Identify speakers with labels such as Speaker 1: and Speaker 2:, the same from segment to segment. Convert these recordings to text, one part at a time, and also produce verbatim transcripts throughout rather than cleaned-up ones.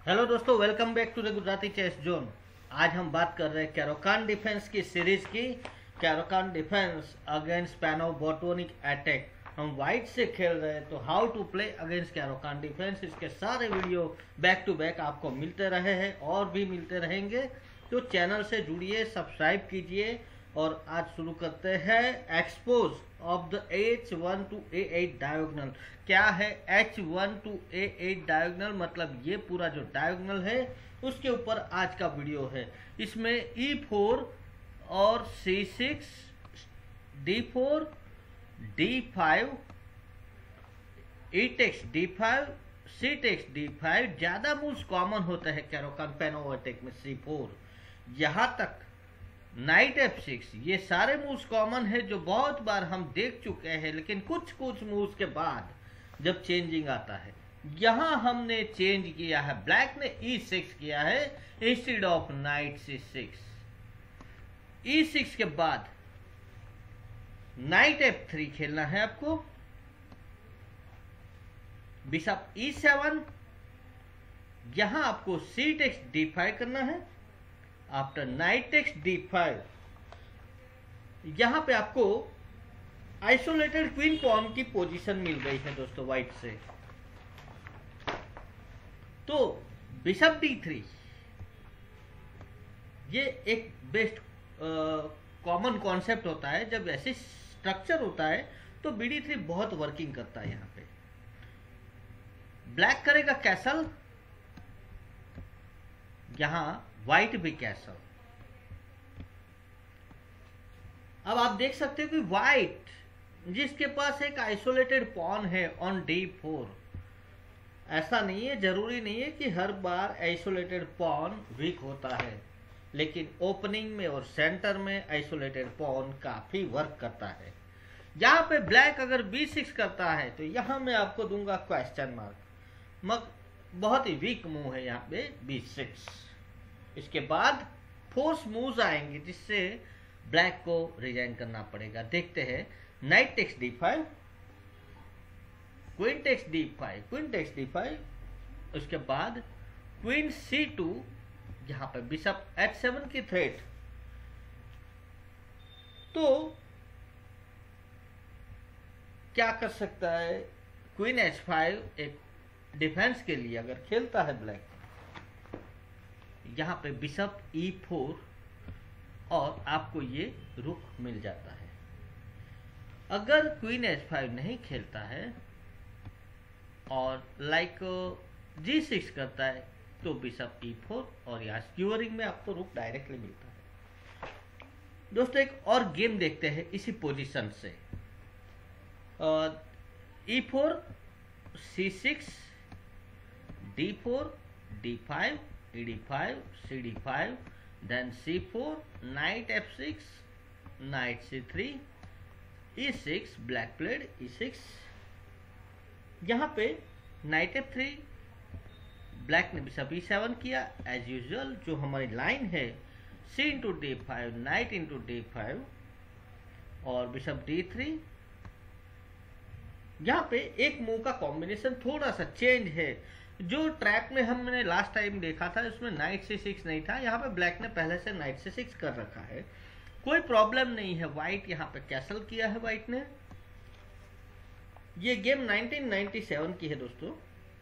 Speaker 1: Hello दोस्तों, welcome back to the Gujarati chess zone. आज हम बात कर रहे हैं कैरोकान डिफेंस की सीरीज की। Caro-Kann defence against Panov Botvinnik attack. हम वाइट से खेल रहे हैं, तो how to play against Caro-Kann defence, इसके सारे वीडियो बैक टू बैक आपको मिलते रहे हैं और भी मिलते रहेंगे। तो चैनल से जुड़िए, सब्सक्राइब कीजिए। और आज शुरू करते हैं expose of the H one to A eight diagonal. क्या है H one to A eight diagonal? मतलब ये पूरा जो डायगोनल है उसके ऊपर आज का वीडियो है। इसमें ई फोर और C six, D four, D five, E takes D five, C takes D five, ज्यादा मूव्स कॉमन होता है कैरोकान पैनो अटैक में। सी फोर, यहां तक नाइट एफ सिक्स, ये सारे मूव्स कॉमन है जो बहुत बार हम देख चुके हैं। लेकिन कुछ कुछ मूव्स के बाद जब चेंजिंग आता है, यहां हमने चेंज किया है। ब्लैक ने ई सिक्स किया है instead of knight C six. E six के बाद नाइट एफ थ्री खेलना है आपको। बिशप ई सेवन, यहां आपको सी टेक्स डी फाइव करना है। After knight takes D five, यहां पे आपको आइसोलेटेड क्वीन पॉन की पोजीशन मिल गई है दोस्तों व्हाइट से। तो बिशप डी थ्री, ये एक बेस्ट कॉमन कॉन्सेप्ट होता है। जब ऐसे स्ट्रक्चर होता है तो बी डी थ्री बहुत वर्किंग करता है। यहां पे ब्लैक करेगा कैसल, यहां व्हाइट भी कैसल। अब आप देख सकते हो कि व्हाइट जिसके पास एक आइसोलेटेड पॉन है ऑन डी फोर, ऐसा नहीं है, जरूरी नहीं है कि हर बार आइसोलेटेड पॉन वीक होता है। लेकिन ओपनिंग में और सेंटर में आइसोलेटेड पॉन काफी वर्क करता है। यहां पे ब्लैक अगर बी सिक्स करता है तो यहां मैं आपको दूंगा क्वेश्चन मार्क। मग बहुत ही वीक मूव है यहाँ पे बी सिक्स। इसके बाद फोर्स मूव्स आएंगे जिससे ब्लैक को रिजाइन करना पड़ेगा। देखते हैं knight takes D five, queen takes D five, queen takes D five, उसके बाद क्वीन सी टू, यहां पर बिशप एच सेवन की थ्रेट। तो क्या कर सकता है, क्वीन एच फाइव एक डिफेंस के लिए अगर खेलता है ब्लैक, यहां पे बिशप ई फोर और आपको ये रुक मिल जाता है। अगर क्वीन एच फाइव नहीं खेलता है और लाइक जी सिक्स करता है तो बिशप ई फोर, और यहाँ स्क्यूअरिंग में आपको रुक डायरेक्टली मिलता है। दोस्तों एक और गेम देखते हैं इसी पोजीशन से। E four, C six, D four, D five, e d five, c d five, then c four, knight f six, knight c three, e six, black played e six। यहां पे knight f three, black ने bishop e seven किया as usual. जो हमारी line है c into D five, knight into D five और bishop D three. यहां पे एक मूव का कॉम्बिनेशन थोड़ा सा चेंज है। जो ट्रैक में हमने लास्ट टाइम देखा था उसमें नाइट सी सिक्स नहीं था, यहाँ पे ब्लैक ने पहले से नाइट सी सिक्स कर रखा है। कोई प्रॉब्लम नहीं है। व्हाइट यहाँ पे कैसल किया है व्हाइट ने। ये गेम नाइनटीन नाइंटी सेवन की है दोस्तों।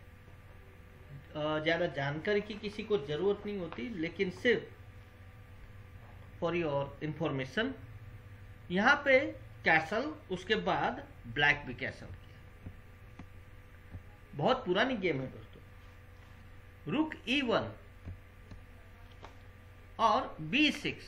Speaker 1: ज्यादा जानकारी की किसी को जरूरत नहीं होती, लेकिन सिर्फ फॉर योर इंफॉर्मेशन। यहाँ पे कैसल, उसके बाद ब्लैक भी कैसल किया। बहुत पुरानी गेम है दोस्तों। रुक ई वन और बी सिक्स।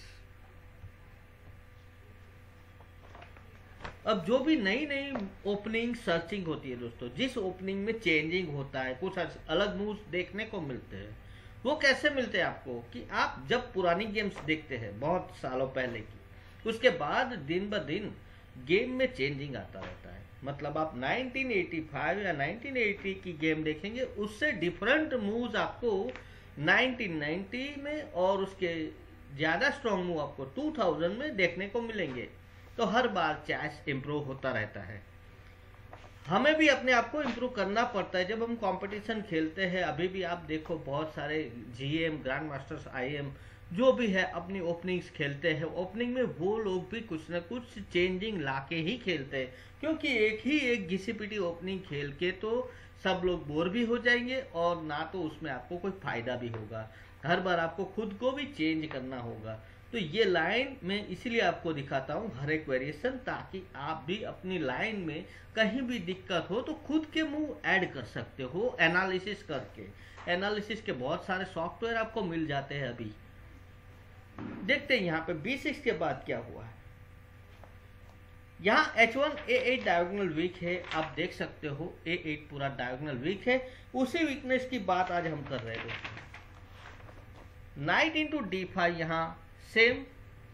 Speaker 1: अब जो भी नई नई ओपनिंग सर्चिंग होती है दोस्तों, जिस ओपनिंग में चेंजिंग होता है, कुछ अलग मूव्स देखने को मिलते हैं। वो कैसे मिलते हैं आपको कि आप जब पुरानी गेम्स देखते हैं बहुत सालों पहले की, उसके बाद दिन ब दिन गेम में चेंजिंग आता रहता है। मतलब आप नाइनटीन एटी फाइव या नाइनटीन एटी की गेम देखेंगे, उससे डिफरेंट मूव्स आपको नाइनटीन नाइंटी में और उसके ज्यादा स्ट्रॉन्ग मूव आपको टू थाउजेंड में देखने को मिलेंगे। तो हर बार चेस इंप्रूव होता रहता है। हमें भी अपने आप को इम्प्रूव करना पड़ता है जब हम कंपटीशन खेलते हैं। अभी भी आप देखो बहुत सारे जीएम, ग्रैंड मास्टर्स, आईएम जो भी है अपनी ओपनिंग्स खेलते हैं। ओपनिंग में वो लोग भी कुछ ना कुछ चेंजिंग लाके ही खेलते हैं, क्योंकि एक ही एक घिसी पिटी ओपनिंग खेल के तो सब लोग बोर भी हो जाएंगे और ना तो उसमें आपको कोई फायदा भी होगा। हर बार आपको खुद को भी चेंज करना होगा। तो ये लाइन मैं इसीलिए आपको दिखाता हूँ हर एक वेरिएशन, ताकि आप भी अपनी लाइन में कहीं भी दिक्कत हो तो खुद के मुंह ऐड कर सकते हो एनालिसिस करके। एनालिसिस के बहुत सारे सॉफ्टवेयर आपको मिल जाते हैं। अभी देखते हैं यहाँ पे बी सिक्स के बाद क्या हुआ है। यहाँ H one A eight diagonal weak है, आप देख सकते हो ए एट पूरा डायगोनल वीक है। उसी वीकनेस की बात आज हम कर रहे हैं दोस्तों। नाइट इंटू डी फाइव, यहाँ same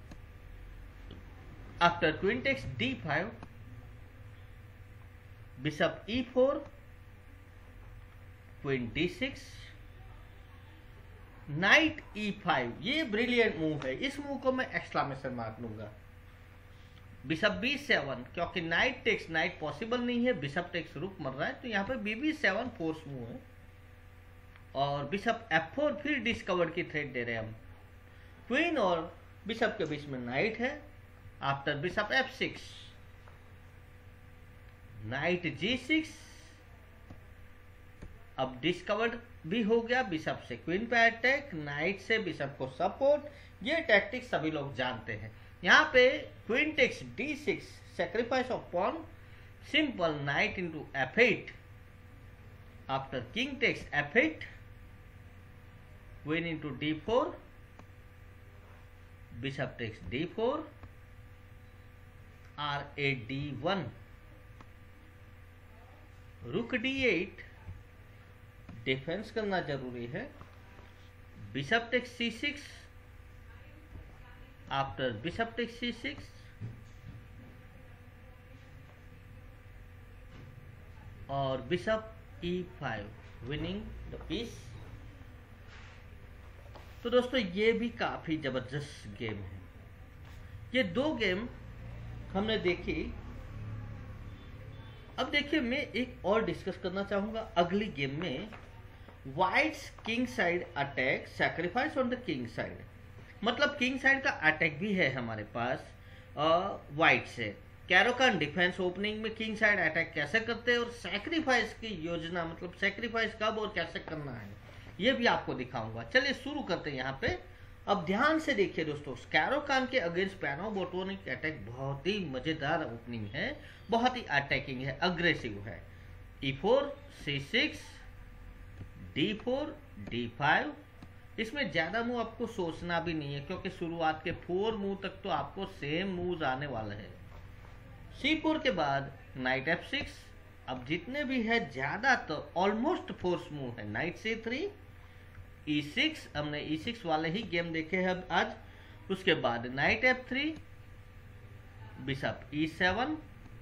Speaker 1: after queen takes D five, bishop E four, queen D six, knight E five. ये ब्रिलियंट मूव है, इस मूव को मैं एक्सक्लामेशन मार्क दूंगा। बिशप बी सेवन, क्योंकि नाइट टेक्स नाइट पॉसिबल नहीं है, बिशप टेक्स रुक मर रहा है, तो यहाँ पे B B seven force move है। और बिशप एफ फोर फिर डिस्कवर्ड की थ्रेट दे रहे हैं हम। क्वीन और बिशप के बीच में नाइट है। After bishop F six, knight G six, अब डिस्कवर्ड भी हो गया। बिशप से क्वीन पे अटैक, नाइट से बिशप को सपोर्ट। ये टैक्टिक सभी लोग जानते हैं। यहाँ पे queen takes D six, sacrifice of pawn, simple knight into F eight. After king takes F eight, queen into D four, bishop takes D four, R eight D one, rook D eight, defence करना जरूरी है। Bishop takes C six, after bishop takes C six, और bishop E five, winning the piece. तो दोस्तों ये भी काफी जबरदस्त गेम है। ये दो गेम हमने देखी। अब देखिए मैं एक और डिस्कस करना चाहूंगा अगली गेम में। White's king side attack, sacrifice on the king side, मतलब किंग साइड का अटैक भी है हमारे पास व्हाइट से। कैरोकान डिफेंस ओपनिंग में किंग साइड अटैक कैसे करते हैं और सैक्रिफाइस की योजना, मतलब सैक्रिफाइस कब और कैसे करना है, ये भी आपको दिखाऊंगा। चलिए शुरू करते हैं यहाँ पे। अब ध्यान से देखिए दोस्तों, कैरोकान के अगेंस्ट पैनो बोटोनिक अटैक बहुत ही मजेदार ओपनिंग है, बहुत ही अटैकिंग है, अग्रेसिव है। E four, C six, D four, D five. इसमें ज्यादा मूव आपको सोचना भी नहीं है, क्योंकि शुरुआत के फोर मूव तक तो आपको सेम मूव आने वाले हैं। सी फोर के बाद नाइट एफ सिक्स। अब जितने भी है ज्यादा तो ऑलमोस्ट फोर्स मूव है। Knight C three, E six, हमने ई सिक्स वाले ही गेम देखे हैं अब आज। उसके बाद knight F three, bishop E seven,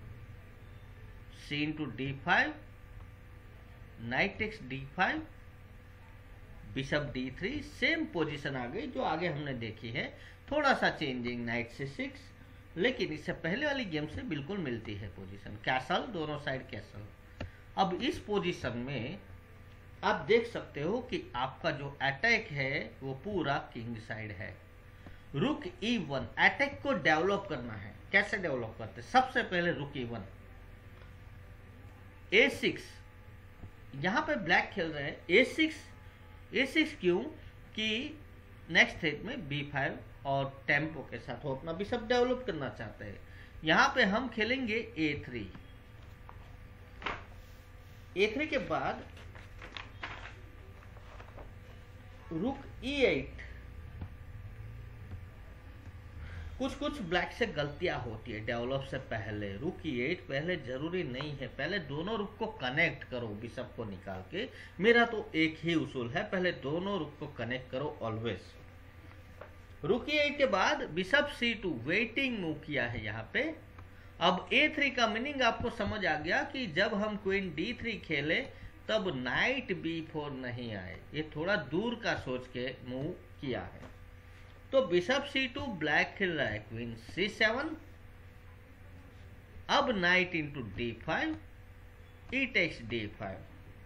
Speaker 1: C into D five, knight takes D five, bishop D three. Same position आ गई जो आगे हमने देखी है, थोड़ा सा चेंजिंग नाइट सी सिक्स, लेकिन इससे पहले वाली गेम से बिल्कुल मिलती है पोजीशन। कैसल, दोनों साइड कैसल। अब इस पोजीशन में आप देख सकते हो कि आपका जो अटैक है वो पूरा किंग साइड है। रुक ई वन, अटैक को डेवलप करना है। कैसे डेवलप करते? सबसे पहले रुक ई वन, ए सिक्स। यहां पे ब्लैक खेल रहे हैं ए सिक्स। ए सिक्स क्यों? कि नेक्स्ट स्टेज में बी फाइव और टेम्पो के साथ वो अपना बिशप डेवलप करना चाहते हैं। यहां पे हम खेलेंगे ए थ्री। ए थ्री के बाद रुक ई एट। कुछ कुछ ब्लैक से गलतियां होती है डेवलप से पहले। रुक ई एट पहले जरूरी नहीं है, पहले दोनों रुक को कनेक्ट करो बिशप को निकाल के। मेरा तो एक ही उसूल है, पहले दोनों रुक को कनेक्ट करो ऑलवेज। रुक ई एट के बाद bishop C two, waiting move किया है यहाँ पे। अब ए थ्री का मीनिंग आपको समझ आ गया कि जब हम क्वीन डी थ्री खेले तब नाइट बी फोर नहीं आए, ये थोड़ा दूर का सोच के मूव किया है। तो बिशप सी टू, ब्लैक खेल रहा है क्वीन सी सेवन। अब knight into D five, E takes D five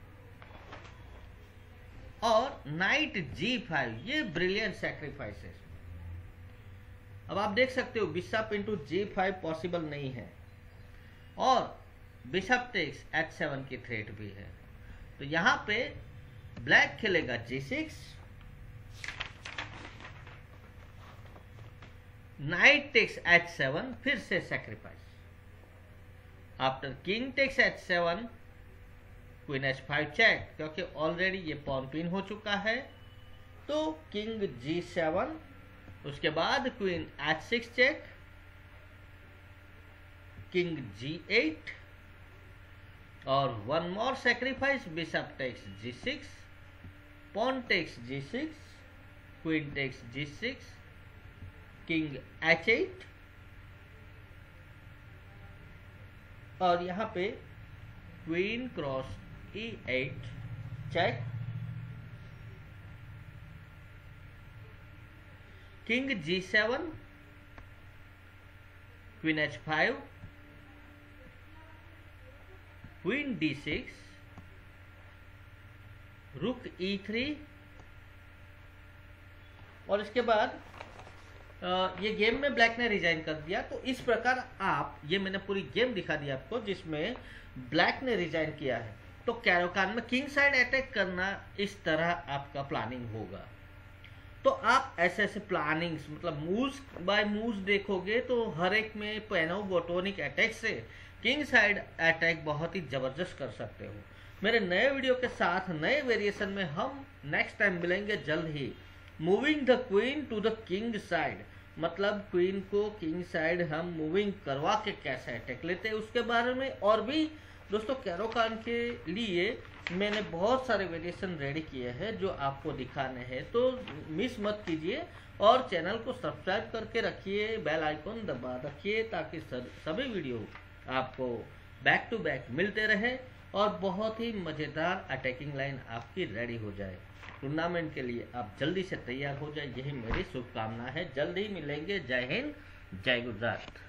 Speaker 1: और नाइट जी फाइव, ये ब्रिलियंट सैक्रिफाइसेस। अब आप देख सकते हो bishop into G five possible नहीं है और बिशप टेक्स एच सेवन की थ्रेट भी है। तो यहां पे ब्लैक खेलेगा G six, knight takes H seven, फिर से sacrifice. After king takes H seven, queen H five check, क्योंकि ऑलरेडी ये पॉन पिन हो चुका है। तो किंग जी सेवन, उसके बाद queen H six check, king G eight और one more sacrifice, bishop takes G six, pawn takes G six, queen takes G six, king H eight और यहां पे queen cross E eight check, king G seven, queen H five, queen D six, rook E three और इसके बाद ये game में black ने resign कर दिया। तो इस प्रकार आप, ये मैंने पूरी गेम दिखा दी आपको जिसमें ब्लैक ने रिजाइन किया है। तो कैरोकान में किंग साइड अटैक करना इस तरह आपका प्लानिंग होगा। तो आप ऐसे ऐसे प्लानिंग्स मतलब मूव्स बाय मूव्स देखोगे तो हर एक में पैनोबोटोनिक अटैक से किंग साइड अटैक बहुत ही जबरदस्त कर सकते हो। मेरे नए वीडियो के साथ नए वेरिएशन में हम नेक्स्ट टाइम मिलेंगे जल्द ही। Moving the queen to the king side, मतलब क्वीन को किंग साइड हम मूविंग करवा के कैसे अटैक लेते हैं उसके बारे में। और भी दोस्तों कैरोकान के लिए मैंने बहुत सारे वेरिएशन रेडी किए हैं जो आपको दिखाने हैं, तो मिस मत कीजिए और चैनल को सब्सक्राइब करके रखिए, बेल आइकॉन दबा रखिए ताकि सभी वीडियो आपको बैक टू बैक मिलते रहे और बहुत ही मज़ेदार अटैकिंग लाइन आपकी रेडी हो जाए। टूर्नामेंट के लिए आप जल्दी से तैयार हो जाए, यही मेरी शुभकामना है। जल्द ही मिलेंगे। जय हिंद, जय गुजरात।